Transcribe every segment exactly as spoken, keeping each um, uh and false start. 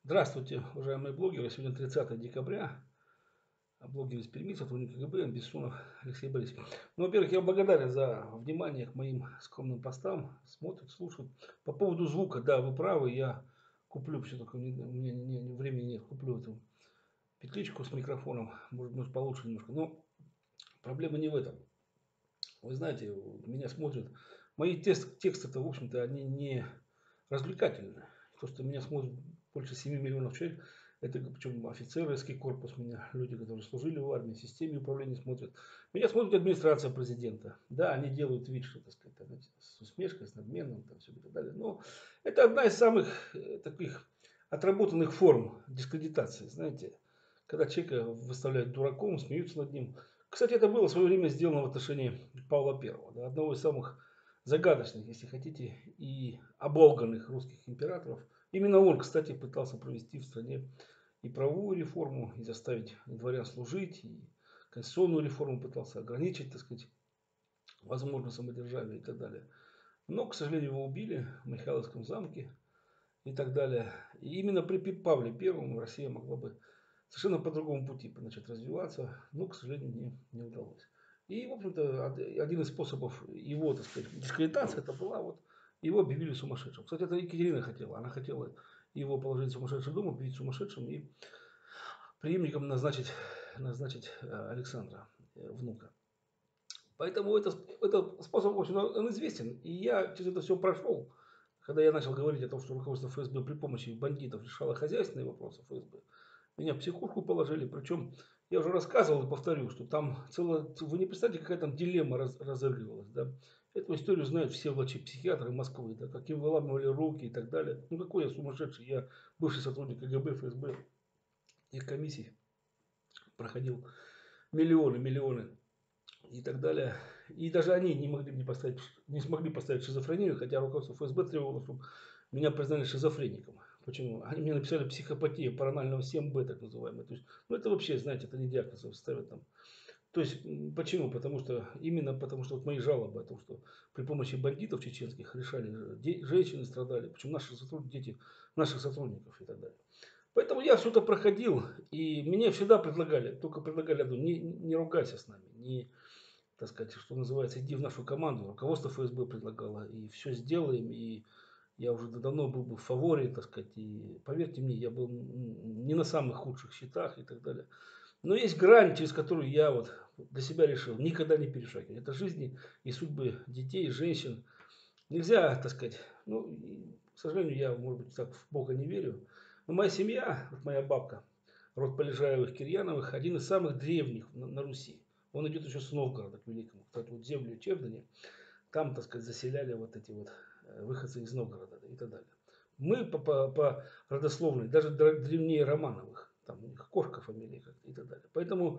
Здравствуйте, уважаемые блогеры. Сегодня тридцатое декабря. А блогер из Перми, сотрудник КГБ, Бессонов Алексей Борисович. Ну, во-первых, я благодарен за внимание к моим скромным постам. Смотрят, слушают. По поводу звука, да, вы правы. Я куплю, все только мне, у меня не- не- времени нет, куплю эту петличку с микрофоном. Может быть, получше немножко. Но проблема не в этом. Вы знаете, меня смотрят. Мои тест, тексты-то, в общем-то, они не развлекательные. То, что меня смотрит больше семи миллионов человек, это причем офицерский корпус меня, люди, которые служили в армии, в системе управления смотрят. Меня смотрит администрация президента. Да, они делают вид, что, так сказать, там, знаете, с усмешкой, с надменным, там, все и так далее. Но это одна из самых э, таких отработанных форм дискредитации, знаете. Когда человека выставляют дураком, смеются над ним. Кстати, это было в свое время сделано в отношении Павла Первого, да, одного из самых загадочных, если хотите, и оболганных русских императоров. Именно он, кстати, пытался провести в стране и правовую реформу, и заставить дворян служить, и конституционную реформу пытался ограничить, так сказать, возможно, самодержавие и так далее. Но, к сожалению, его убили в Михайловском замке и так далее. И именно при Павле Первом Россия могла бы совершенно по другому пути начать развиваться, но, к сожалению, не, не удалось. И, в общем-то, один из способов его, так сказать, дискредитации, это была вот, его объявили сумасшедшим. Кстати, это Екатерина хотела. Она хотела его положить в сумасшедший дом, объявить сумасшедшим и преемником назначить, назначить э, Александра, э, внука. Поэтому это, этот способ, в общем, он известен. И я через это все прошел. Когда я начал говорить о том, что руководство ФСБ при помощи бандитов решало хозяйственные вопросы ФСБ, меня в психушку положили. Причем я уже рассказывал и повторю, что там целая... Вы не представляете, какая там дилемма раз, разыгрывалась. Да? Эту историю знают все врачи-психиатры Москвы, да, как им выламывали руки и так далее. Ну какой я сумасшедший, я бывший сотрудник КГБ, ФСБ, их комиссий проходил миллионы, миллионы и так далее. И даже они не могли мне поставить, не смогли поставить шизофрению, хотя руководство ФСБ требовало, чтобы меня признали шизофреником. Почему? Они мне написали психопатия паранойного семь бэ, так называемая. То есть, ну это вообще, знаете, это не диагноз ставят там. То есть, почему? Потому что, именно потому что вот мои жалобы о том, что при помощи бандитов чеченских решали, де, женщины страдали, причем наши сотрудники, дети наших сотрудников и так далее. Поэтому я все это проходил, и мне всегда предлагали, только предлагали одно, не, не ругайся с нами, не, так сказать, что называется, иди в нашу команду. Руководство ФСБ предлагало, и все сделаем, и я уже давно был бы в фаворе, так сказать, и поверьте мне, я был не на самых худших счетах и так далее. Но есть грань, через которую я вот для себя решил никогда не перешагивать. Это жизни и судьбы детей, женщин. Нельзя, так сказать, ну, к сожалению, я, может быть, так в Бога не верю. Но моя семья, вот моя бабка, род Полежаевых, Кирьяновых, один из самых древних на, на Руси. Он идет еще с Новгорода к Великому. Кстати, вот землю Чебдани, там, так сказать, заселяли вот эти вот э, выходцы из Новгорода и так далее. Мы по, по, по родословной, даже древнее Романовых, там у них Кошка фамилия и так далее. Поэтому,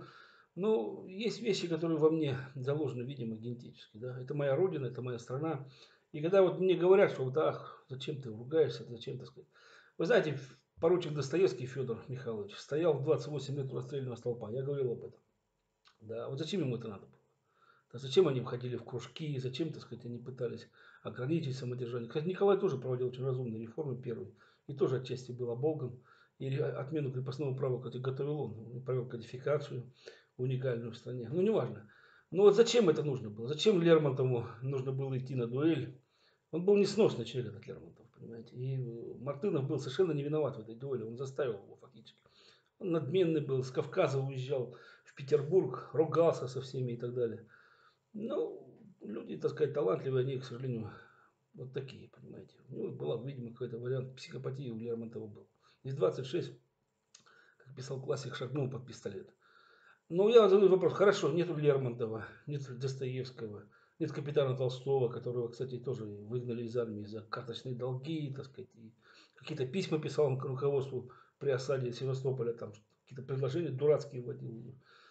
ну, есть вещи, которые во мне заложены, видимо, генетически. Да? Это моя родина, это моя страна. И когда вот мне говорят, что вот, ах, зачем ты ругаешься, зачем, так сказать. Вы знаете, поручик Достоевский Федор Михайлович стоял в двадцать восемь лет у расстрельного столпа. Я говорил об этом. Да, вот зачем ему это надо было? Да зачем они входили в кружки, зачем, так сказать, они пытались ограничить самодержание. Кстати, Николай тоже проводил очень разумные реформы первый. И тоже отчасти был оболган. И отмену крепостного права, кстати, готовил он. Он провел кодификацию уникальную в стране. Ну, неважно. Но вот зачем это нужно было? Зачем Лермонтову нужно было идти на дуэль? Он был несносный человек, этот Лермонтов, понимаете. И Мартынов был совершенно не виноват в этой дуэли. Он заставил его фактически. Он надменный был, с Кавказа уезжал в Петербург, ругался со всеми и так далее. Ну, люди, так сказать, талантливые, они, к сожалению, вот такие, понимаете. Ну, была, видимо, какой-то вариант психопатии у Лермонтова был. Из двадцать шесть, как писал классик, шагнул под пистолет. Но я задаю вопрос, хорошо, нету Лермонтова, нет Достоевского, нет капитана Толстого, которого, кстати, тоже выгнали из армии за карточные долги, так сказать, и какие-то письма писал он к руководству при осаде Севастополя, там какие-то предложения дурацкие вводил,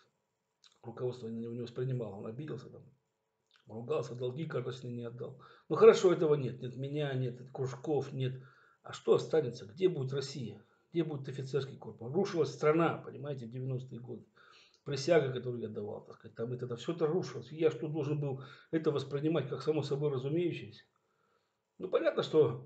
руководство на него не воспринимало, он обиделся там. Ругался, долги карточные не отдал. Ну хорошо, этого нет. Нет меня, нет кружков, нет. А что останется? Где будет Россия? Где будет офицерский корпус? Рушилась страна, понимаете, в девяностые годы. Присяга, которую я давал, так сказать, там это, это все это рушилось. И я что, должен был это воспринимать как само собой разумеющееся? Ну понятно, что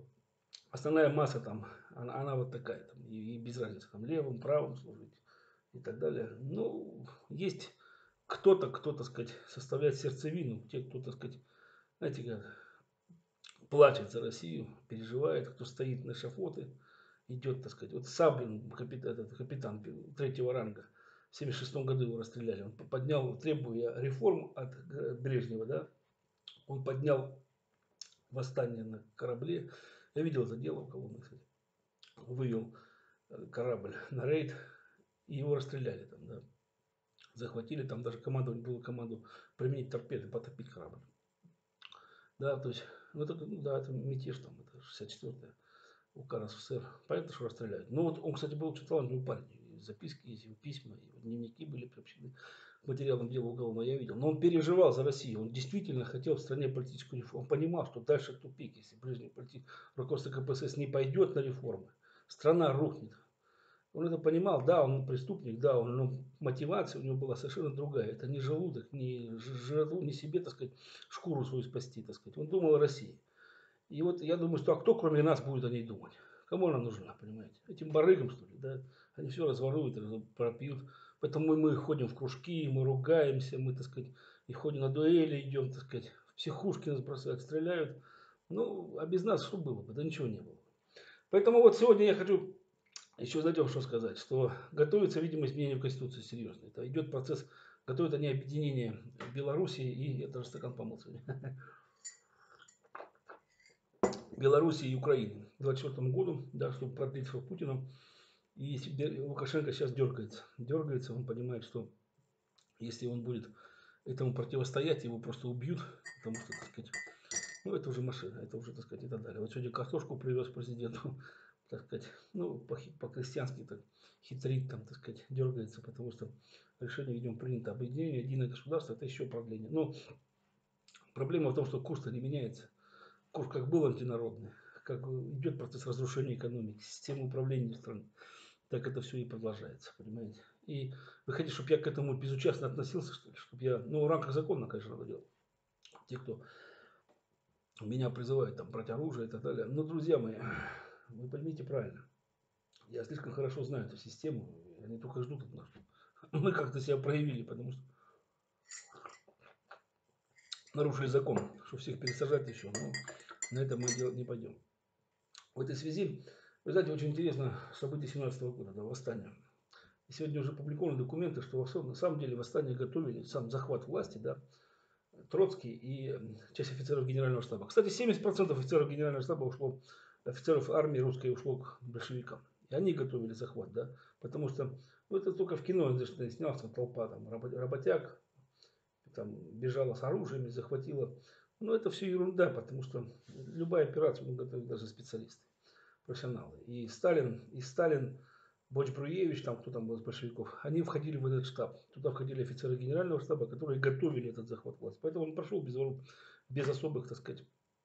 основная масса там, она, она вот такая, там, и, и без разницы, там, левым, правым служить и так далее. Ну, есть кто-то, кто, так сказать, составляет сердцевину, те, кто, так сказать, знаете, как плачет за Россию, переживает, кто стоит на эшафоты, идет, так сказать. Вот Саблин, капитан, этот, капитан третьего ранга, в семьдесят шестом году его расстреляли. Он поднял, требуя реформ от Брежнева, да, он поднял восстание на корабле. Я видел это дело в Коломне, кстати. Вывел корабль на рейд, и его расстреляли там, да. Захватили, там даже команду, было команду применить торпеды, потопить корабль. Да, то есть, ну это, ну, да, это мятеж там, это шестьдесят четвёртая УК РСФСР. Понятно, что расстреляют. Ну вот он, кстати, был очень талантливый парень. Записки есть, его письма, его дневники были приобщены к материалам дела уголовного, я видел. Но он переживал за Россию. Он действительно хотел в стране политическую реформу. Он понимал, что дальше тупик. Если прежний полити... руководство КПСС не пойдет на реформы, страна рухнет. Он это понимал, да, он преступник, да, он, но мотивация у него была совершенно другая. Это не желудок, не жратву, не себе, так сказать, шкуру свою спасти, так сказать. Он думал о России. И вот я думаю, что а кто кроме нас будет о ней думать? Кому она нужна, понимаете? Этим барыгам, что ли, да? Они все разворуют, пропьют. Поэтому мы ходим в кружки, мы ругаемся, мы, так сказать, и ходим на дуэли, идем, так сказать, в психушки нас бросают, стреляют. Ну, а без нас что было бы? Да ничего не было. Поэтому вот сегодня я хочу еще, знаете, что сказать, что готовится, видимо, изменение в Конституции серьезно. Это идет процесс, готовят они объединение Белоруссии и, это же стакан помылся, Белоруссии и Украины к двадцать четвёртому году, да, чтобы продлить срок Путина. И Лукашенко сейчас дергается. Дергается, он понимает, что если он будет этому противостоять, его просто убьют, потому что, так сказать, ну, это уже машина, это уже, так сказать, и так далее. Вот сегодня картошку привез президенту, так сказать, ну, по-крестьянски так хитрит, там, так сказать, дергается, потому что решение, видимо, принято объединение, единое государство, это еще продление. Но проблема в том, что курс-то не меняется. Курс как был антинародный, как идет процесс разрушения экономики, системы управления страной, так это все и продолжается, понимаете. И вы хотите, чтобы я к этому безучастно относился, что ли? Чтобы я, ну, в рамках закона, конечно, надо делать. Те, кто меня призывают там брать оружие и так далее. Но, друзья мои, вы поймите правильно. Я слишком хорошо знаю эту систему. Они только ждут от нас. Мы как-то себя проявили, потому что нарушили закон, что всех пересажать еще. Но на это мы делать не пойдем. В этой связи, вы знаете, очень интересно события семнадцатого года, да, восстание. И сегодня уже опубликованы документы, что на самом деле восстание готовили, сам захват власти, да, Троцкий и часть офицеров Генерального штаба. Кстати, семьдесят процентов офицеров Генерального штаба ушло, офицеров армии русской ушло к большевикам. И они готовили захват, да, потому что, ну, это только в кино снялся толпа там работяг, там бежала с оружием, захватила. Но это все ерунда, потому что любая операция ну, готовят даже специалисты, профессионалы. И Сталин, и Сталин, Боч-Бруевич, там кто там был из большевиков, они входили в этот штаб. Туда входили офицеры генерального штаба, которые готовили этот захват власти. Поэтому он прошел без, без особых, так сказать,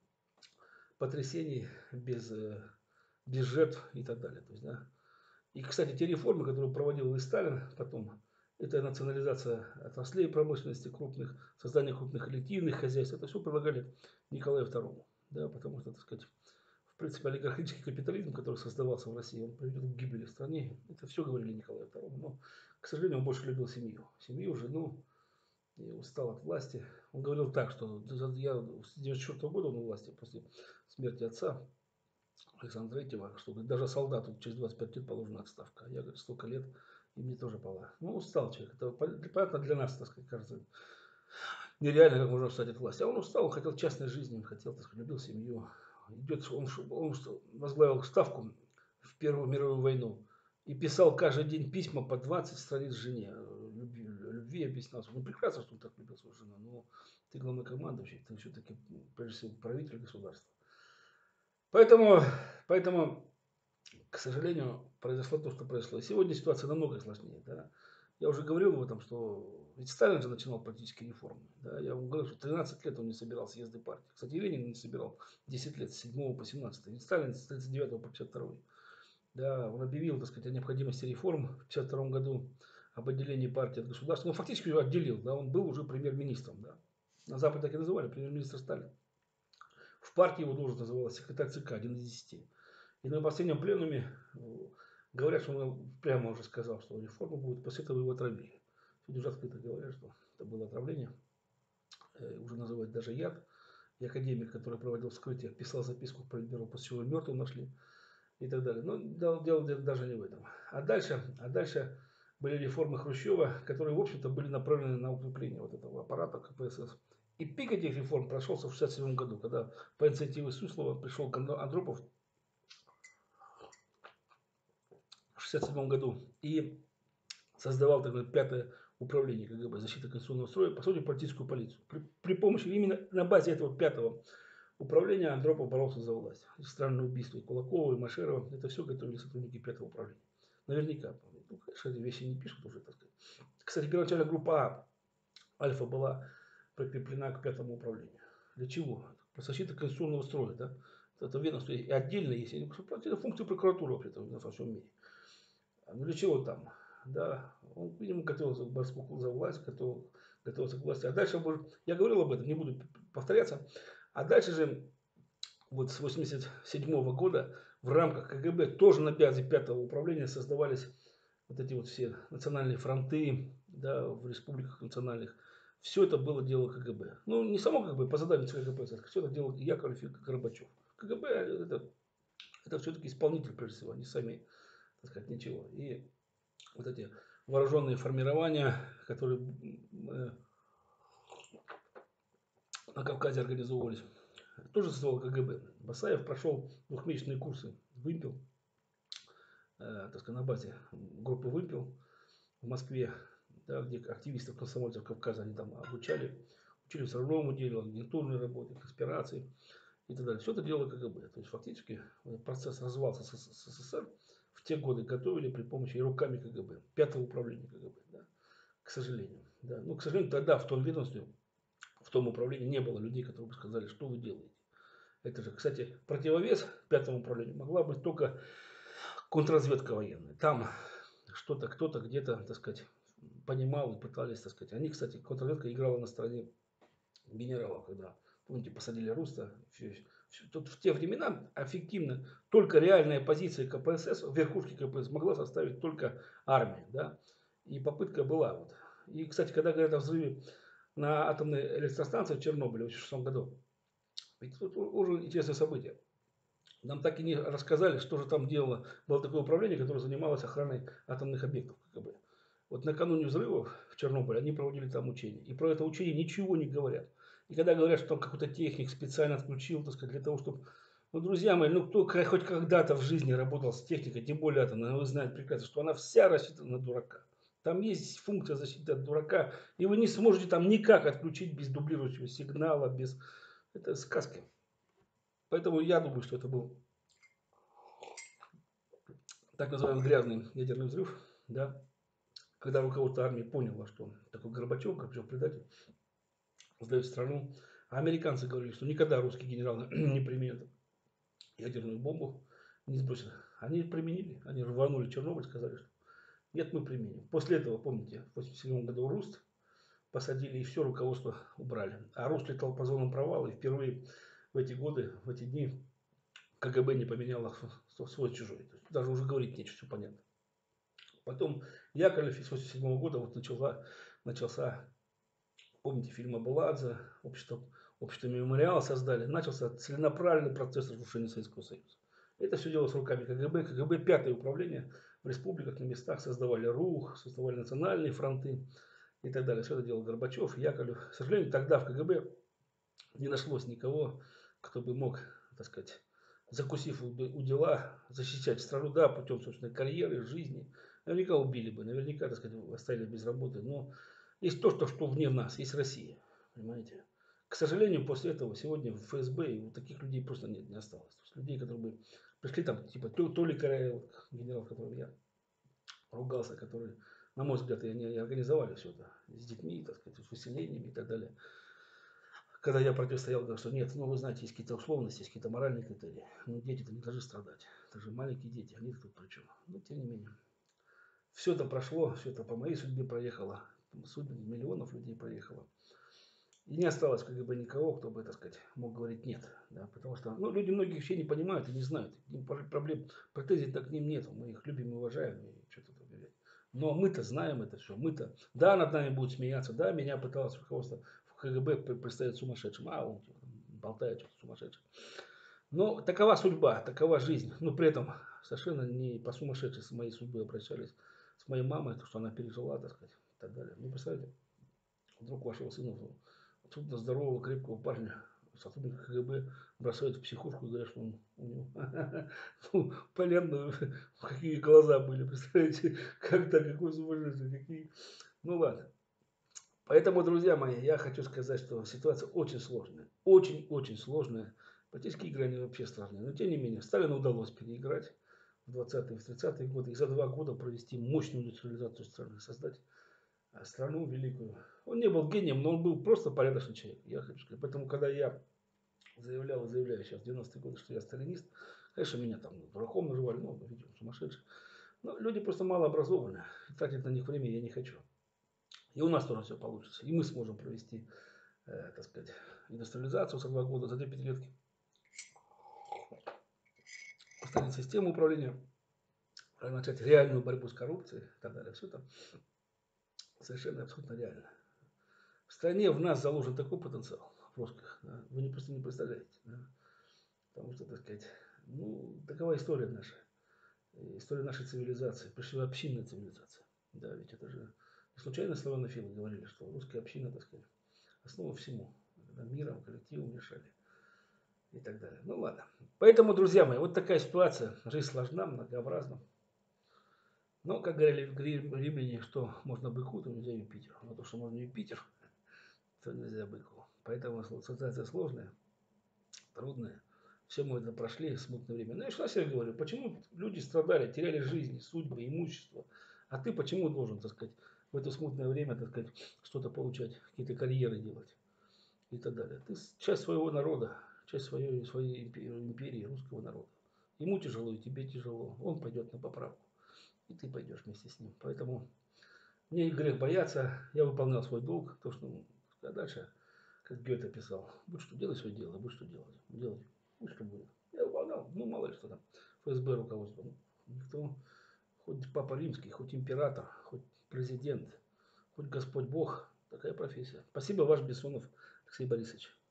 потрясений, без, без жертв и так далее. То есть, да. И, кстати, те реформы, которые проводил и Сталин потом, это национализация отраслей промышленности крупных, создание крупных коллективных хозяйств, это все предлагали Николаю второму. Да, потому что, так сказать, в принципе, олигархический капитализм, который создавался в России, он приведет к гибели в стране. Это все говорили Николаю второму. Но, к сожалению, он больше любил семью. Семью, жену, и устал от власти. Он говорил так, что я с девяносто четвёртого года он у власти, после смерти отца Александра Третьего, что говорит, даже солдату через двадцать пять лет положена отставка. Я, говорю, столько лет, и мне тоже пора. Ну, устал человек. Это понятно для нас, так сказать, кажется, нереально, как можно встать от власти. А он устал, он хотел частной жизни, он хотел, так сказать, любил семью. Идет, он, он возглавил ставку в Первую мировую войну и писал каждый день письма по двадцать страниц жене. Любви, любви объяснялся. Ну, прекрасно, что он так любил свою жену, но ты главнокомандующий, ты все-таки, прежде всего, правитель государства. Поэтому, поэтому, к сожалению, произошло то, что произошло. И сегодня ситуация намного сложнее. Да? Я уже говорил об этом, что ведь Сталин же начинал политические реформы. Да? Я вам говорил, что тринадцать лет он не собирал съезды партии. Кстати, и Ленин не собирал десять лет, с седьмого по семнадцатый. Ведь Сталин с тридцать девятого по пятьдесят второй. Да, он объявил, так сказать, о необходимости реформ в пятьдесят втором году об отделении партии от государства. Ну, фактически его отделил, да, он был уже премьер-министром. Да. На Западе так и называли, премьер-министр Сталин. В партии его должность называлась секретарь ЦК, один из десяти. И на последнем пленуме говорят, что он прямо уже сказал, что реформа будет, после этого его отравили. Люди уже открыто говорят, что это было отравление. Уже называют даже яд. И академик, который проводил вскрытие, писал записку в Политбюро, после чего мертвым нашли и так далее. Но дело даже не в этом. А дальше, а дальше были реформы Хрущева, которые, в общем-то, были направлены на укрепление вот этого аппарата ка пэ эс эс. И пик этих реформ прошелся в шестьдесят седьмом году, когда по инициативе Суслова пришел Андропов в шестьдесят седьмом году и создавал такое пятое управление ка гэ бэ, защита конституционного строя, по сути, политическую полицию. При, при помощи, именно на базе этого пятого управления Андропов боролся за власть. Странное убийство и Кулакова, и Машерова, это все готовили сотрудники пятого управления. Наверняка. Ну, конечно, эти вещи не пишут уже, так сказать. Кстати, первоначально группа А, Альфа, была прикреплена к пятому управлению. Для чего? Защита конституционного строя, да? Это ведомство и отдельно есть. Это функция прокуратуры вообще-то во всем мире. Ну для чего там? Да, он, видимо, готовился к борьбу за власть, готов, готовился к власти. А дальше, я говорил об этом, не буду повторяться. А дальше же, вот с восемьдесят седьмого года, в рамках ка гэ бэ, тоже на базе пятого управления создавались вот эти вот все национальные фронты, да, в республиках национальных. Все это было дело ка гэ бэ. Ну, не само ка гэ бэ, по заданию ка гэ бэ, все это делал Яковлев и Горбачев. ка гэ бэ это, это все-таки исполнитель, прежде всего, они сами, так сказать, ничего. И вот эти вооруженные формирования, которые на Кавказе организовывались, тоже создавал ка гэ бэ. Басаев прошел двухмесячные курсы «Вымпел», э, так сказать, на базе группы «Вымпел» в Москве, да, где активистов комсомольцев Кавказа они там обучали, учили взрывному делу, агентурной работе, конспирации и так далее. Все это делало ка гэ бэ. То есть фактически процесс развивался с эс эс эс эр. В те годы готовили при помощи и руками ка гэ бэ, пятого управления ка гэ бэ, да, к сожалению. Да. Ну, к сожалению, тогда в том ведомстве, в том управлении не было людей, которые бы сказали, что вы делаете. Это же, кстати, противовес пятому управлению могла быть только контрразведка военная. Там что-то, кто-то где-то, так сказать, понимал и пытались, так сказать. Они, кстати, контрразведка играла на стороне генералов, когда, помните, посадили Руста. Все, все. Тут в те времена эффективно только реальная позиция ка пэ эс эс, верхушки ка пэ эс могла составить только армия. Да? И попытка была. Вот. И, кстати, когда говорят о взрыве на атомной электростанции в Чернобыле в две тысячи шестом году, ведь тут уже интересное событие. Нам так и не рассказали, что же там делало. Было такое управление, которое занималось охраной атомных объектов ка гэ бэ. Вот накануне взрывов в Чернобыле они проводили там учения. И про это учение ничего не говорят. И когда говорят, что там какой-то техник специально отключил, так сказать, для того, чтобы... Ну, друзья мои, ну кто хоть когда-то в жизни работал с техникой, тем более атомной, вы знаете прекрасно, что она вся рассчитана на дурака. Там есть функция защиты от дурака, и вы не сможете там никак отключить без дублирующего сигнала, без... Это сказки. Поэтому я думаю, что это был так называемый грязный ядерный взрыв, да, когда руководство армии поняло, что такой Горбачев, Горбачев предатель, сдает страну. А американцы говорили, что никогда русские генералы не применят ядерную бомбу, не сбросят. Они применили, они рванули Чернобыль, сказали, что нет, мы применим. После этого, помните, в восемьдесят седьмом году Руст посадили и все руководство убрали. А Руст летал по зонам провала, и впервые в эти годы, в эти дни ка гэ бэ не поменяло свой-чужой. Даже уже говорить нечего, все понятно. Потом Яковлев с восемьдесят седьмого года вот начала, начался, помните, фильм Абуладзе, общество, общество мемориала создали, начался целенаправленный процесс разрушения Советского Союза. Это все делалось руками ка гэ бэ. ка гэ бэ пятое управление в республиках на местах создавали РУХ, создавали национальные фронты и так далее. Все это делал Горбачев, Яковлев. К сожалению, тогда в ка гэ бэ не нашлось никого, кто бы мог, так сказать, закусив у дела, защищать страну, да, путем собственной карьеры, жизни. Наверняка убили бы, наверняка, так сказать, оставили без работы. Но есть то, что, что вне нас, есть Россия. Понимаете? К сожалению, после этого сегодня в эф эс бэ и вот таких людей просто нет, не осталось. То есть людей, которые бы пришли там, типа Толи Караева, генерал, которым я ругался, которые, на мой взгляд, они организовали все это с детьми, так сказать, с выселениями и так далее. Когда я противостоял, говорил, что нет, ну вы знаете, есть какие-то условности, есть какие-то моральные критерии. Но дети-то не должны страдать. Это же маленькие дети, они тут при чем. Но тем не менее. Все это прошло, все это по моей судьбе проехало. Судьбы миллионов людей проехало. И не осталось в КГБ никого, кто бы, так сказать, мог говорить нет. Да, потому что ну, люди многие вообще не понимают и не знают. К ним проблем, претензий-то к ним нет. Мы их любим и уважаем. И что-то говорить. Но мы-то знаем это все. Мы-то, да, над нами будут смеяться. Да, меня пыталось руководство в КГБ представить сумасшедшим. А, он типа, болтает что-то сумасшедшим. Но такова судьба, такова жизнь. Но при этом совершенно не по сумасшедшей с моей судьбой обращались с моей мамой, то, что она пережила, так сказать, и так далее. Ну, представляете, вдруг вашего сына, абсолютно здорового, крепкого парня, сотрудника КГБ, бросают в психушку и говорят, что он у него ну, понятно, какие глаза были, представляете, когда, какой сумасшедший, какие. Ну ладно. Поэтому, друзья мои, я хочу сказать, что ситуация очень сложная. Очень-очень сложная. Политические игры, они вообще сложные. Но, тем не менее, Сталину удалось переиграть в двадцатые, в тридцатые годы. И за два года провести мощную индустриализацию страны. Создать страну великую. Он не был гением, но он был просто порядочный человек. Я хочу сказать. Поэтому, когда я заявлял и заявляю сейчас в девяностые годы, что я сталинист, конечно, меня там дураком называли, ну, видимо, сумасшедшим. Но люди просто мало образованы. Тратить на них время я не хочу. И у нас тоже все получится. И мы сможем провести, э, так сказать, индустриализацию за два года, за две пятилетки. Поставить систему управления, начать реальную борьбу с коррупцией и так далее. Все это совершенно абсолютно реально. В стране в нас заложен такой потенциал, в русских, да, вы не просто не представляете. Да, потому что, так сказать, ну, такова история наша. История нашей цивилизации, прежде всего общинная цивилизация. Да, ведь это же не случайно славянофилы говорили, что русская община, так сказать, основа всему. Когда миром, коллективом решали. И так далее. Ну ладно. Поэтому, друзья мои, вот такая ситуация. Жизнь сложна, многообразна. Но, как говорили в римляне, что можно быку, то нельзя Юпитеру. Но то, что можно Юпитер, то нельзя быку. Поэтому ситуация сложная, трудная. Все мы это прошли, смутное время. Ну, я что себе говорю, почему люди страдали, теряли жизни, судьбы, имущество. А ты почему должен, так сказать, в это смутное время, так сказать, что-то получать, какие-то карьеры делать и так далее. Ты часть своего народа, часть своей, своей империи, русского народа. Ему тяжело, и тебе тяжело. Он пойдет на поправку. И ты пойдешь вместе с ним. Поэтому мне грех бояться. Я выполнял свой долг. То, что ну, а дальше, как Гёте писал, будь что делай свое дело, будь что делать. Делать, будь что будет. Я выполнял. Ну, мало ли что там. ФСБ руководство. Ну, никто, хоть Папа Римский, хоть император, хоть президент, хоть Господь Бог. Такая профессия. Спасибо, ваш Бессонов Алексей Борисович.